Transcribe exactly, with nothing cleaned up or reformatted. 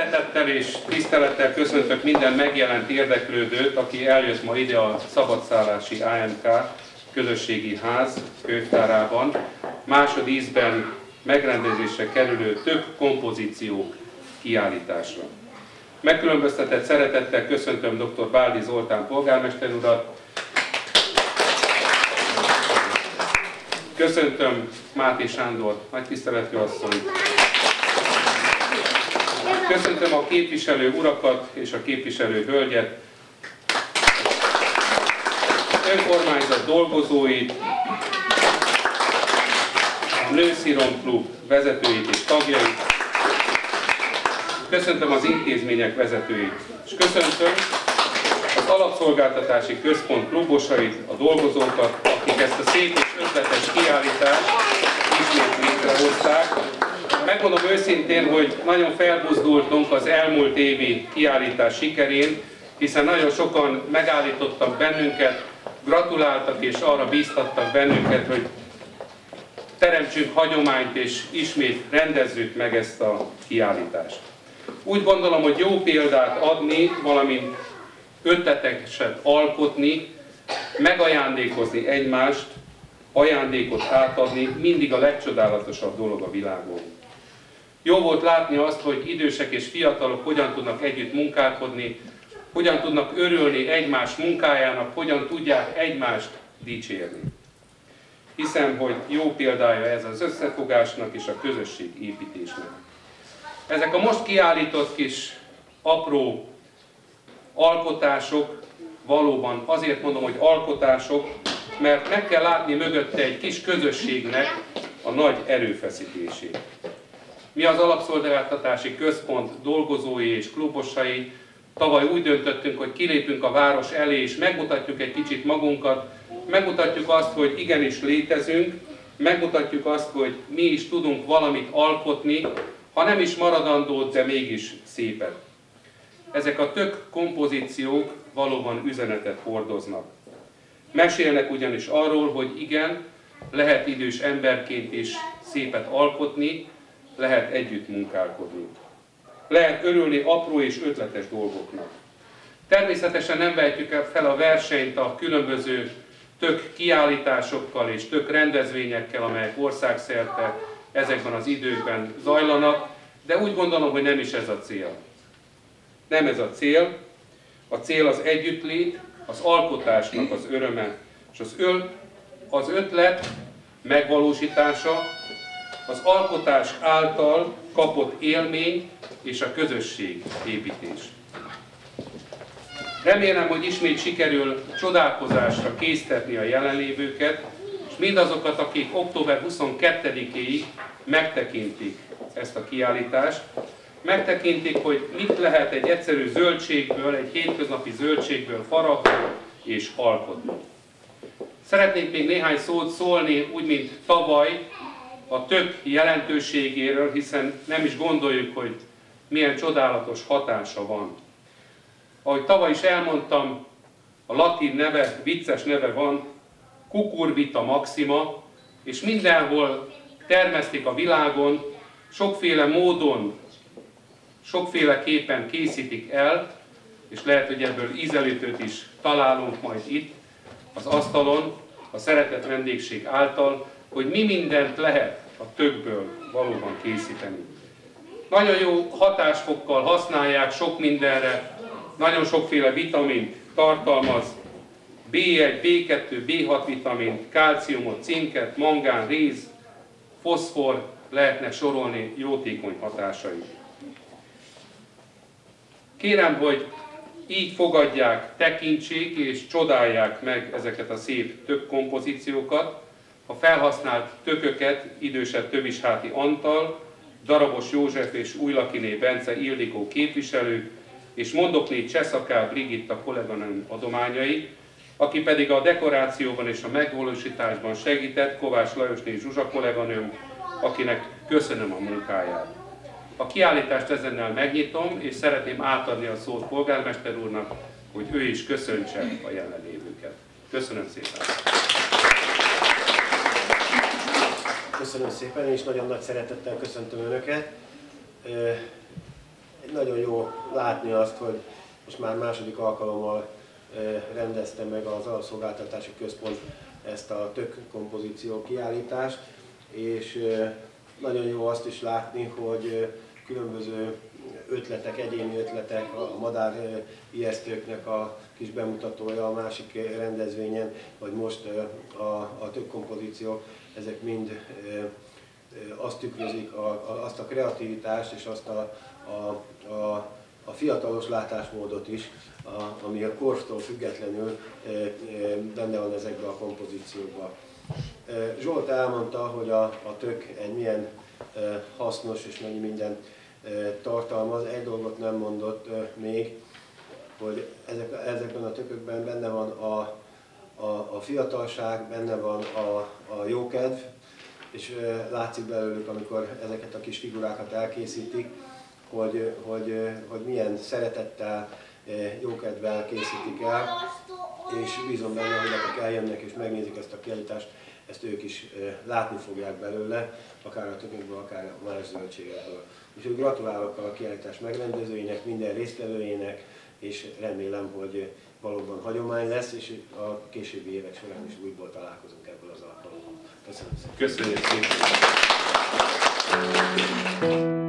Szeretettel és tisztelettel köszöntök minden megjelent érdeklődőt, aki eljött ma ide a szabadszállási á em ká közösségi ház könyvtárában másodízben megrendezésre kerülő több kompozíció kiállításra. Megkülönböztetett szeretettel köszöntöm dr. Báldi Zoltán polgármester urat, köszöntöm Máté Sándor nagytiszteletű asszonyt, köszöntöm a képviselő urakat és a képviselő hölgyet, önkormányzat dolgozóit, a Nőszirom Klub vezetőit és tagjait, köszöntöm az intézmények vezetőit, és köszöntöm az Alapszolgáltatási Központ klubosait, a dolgozókat, akik ezt a szép és ötletes kiállítást ismét létrehozták. Megmondom őszintén, hogy nagyon felbuzdultunk az elmúlt évi kiállítás sikerén, hiszen nagyon sokan megállítottak bennünket, gratuláltak és arra bíztattak bennünket, hogy teremtsünk hagyományt és ismét rendezzük meg ezt a kiállítást. Úgy gondolom, hogy jó példát adni, valamint ötleteket alkotni, megajándékozni egymást, ajándékot átadni mindig a legcsodálatosabb dolog a világon. Jó volt látni azt, hogy idősek és fiatalok hogyan tudnak együtt munkálkodni, hogyan tudnak örülni egymás munkájának, hogyan tudják egymást dicsérni. Hiszem, hogy jó példája ez az összefogásnak és a közösségépítésnek. Ezek a most kiállított kis apró alkotások, valóban azért mondom, hogy alkotások, mert meg kell látni mögötte egy kis közösségnek a nagy erőfeszítését. Mi az Alapszolgáltatási Központ dolgozói és klubosai tavaly úgy döntöttünk, hogy kilépünk a város elé, és megmutatjuk egy kicsit magunkat, megmutatjuk azt, hogy igenis létezünk, megmutatjuk azt, hogy mi is tudunk valamit alkotni, ha nem is maradandót, de mégis szépet. Ezek a tök kompozíciók valóban üzenetet hordoznak. Mesélnek ugyanis arról, hogy igen, lehet idős emberként is szépet alkotni, lehet együtt munkálkodni. Lehet örülni apró és ötletes dolgoknak. Természetesen nem vehetjük fel a versenyt a különböző tök kiállításokkal és tök rendezvényekkel, amelyek országszerte ezekben az időkben zajlanak, de úgy gondolom, hogy nem is ez a cél. Nem ez a cél. A cél az együttlét, az alkotásnak az öröme, és az, öl, az ötlet megvalósítása, az alkotás által kapott élmény és a közösség építés. Remélem, hogy ismét sikerül csodálkozásra késztetni a jelenlévőket, és mindazokat, akik október huszonkettedikéig megtekintik ezt a kiállítást, megtekintik, hogy mit lehet egy egyszerű zöldségből, egy hétköznapi zöldségből faragni és alkotni. Szeretnék még néhány szót szólni, úgy, mint tavaly, a tök jelentőségéről, hiszen nem is gondoljuk, hogy milyen csodálatos hatása van. Ahogy tavaly is elmondtam, a latin neve, vicces neve van, Cucurbita maxima, és mindenhol termesztik a világon, sokféle módon, sokféleképpen készítik el, és lehet, hogy ebből ízelítőt is találunk majd itt, az asztalon, a szeretett vendégség által, hogy mi mindent lehet a tökből valóban készíteni. Nagyon jó hatásfokkal használják sok mindenre, nagyon sokféle vitamint tartalmaz, bé egy, bé kettő, bé hat vitamint, kálciumot, cinket, mangán, réz, foszfor, lehetne sorolni jótékony hatásai. Kérem, hogy így fogadják, tekintsék és csodálják meg ezeket a szép tök kompozíciókat, a felhasznált tököket idősebb Tövisháti Antal, Darabos József és Újlakiné Bence Ildikó képviselő, és Mondokné Cseszaká Brigitta kolléganőm adományai, aki pedig a dekorációban és a megvalósításban segített, Kovács Lajosné Zsuzsa kolléganőm, akinek köszönöm a munkáját. A kiállítást ezennel megnyitom, és szeretném átadni a szót polgármester úrnak, hogy ő is köszöntse a jelenlévőket. Köszönöm szépen! Köszönöm szépen, és nagyon nagy szeretettel köszöntöm Önöket. nagyon jó látni azt, hogy most már második alkalommal rendezte meg az Alapszolgáltatási Központ ezt a tök kompozíció kiállítást, és nagyon jó azt is látni, hogy különböző ötletek, egyéni ötletek, a madár ijesztőknek a kis bemutatója a másik rendezvényen, vagy most a, a tök kompozíciók, ezek mind azt tükrözik, a, a, azt a kreativitást és azt a, a, a, a fiatalos látásmódot is, a, ami a kortól függetlenül benne van ezekben a kompozíciókban. Zsolt elmondta, hogy a, a tök egy milyen hasznos és mennyi minden tartalmaz. Egy dolgot nem mondott még, hogy ezek, ezekben a tökökben benne van a, a, a fiatalság, benne van a, a jókedv, és látszik belőlük, amikor ezeket a kis figurákat elkészítik, hogy, hogy, hogy milyen szeretettel, jókedvel készítik el, és bízom benne, hogy akik eljönnek és megnézik ezt a kiállítást, ezt ők is látni fogják belőle, akár a tökökből, akár a más zöldségekből. Úgyhogy gratulálok a kiállítás megrendezőinek, minden résztvevőjének, és remélem, hogy valóban hagyomány lesz, és a későbbi évek során is újból találkozunk ebből az alkalommal. Köszönöm szépen! Köszönjük szépen!